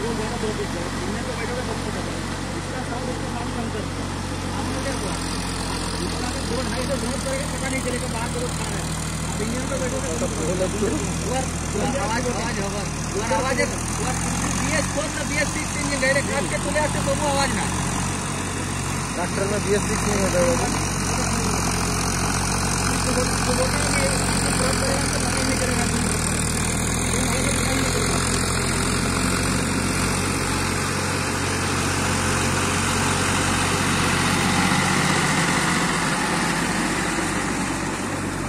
वो ज़्यादा बहुत इनमें तो बैठोगे तो पता चलेगा इसका साउंड उसका साउंड कम करता है। आपने क्या हुआ इतना तो 2-2.5 से जोर करेगा पता नहीं चलेगा बाहर तो खा रहा है। आप इंजन पे बैठोगे तो आवाज आवाज BS 4 ना BS 6 इंजन डायरेक्ट काट के तुले आते तो वो आवाज ना ट्रैक्टर में BS 6 नहीं होता है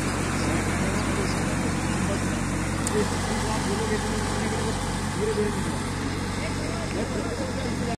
धीरे धीरे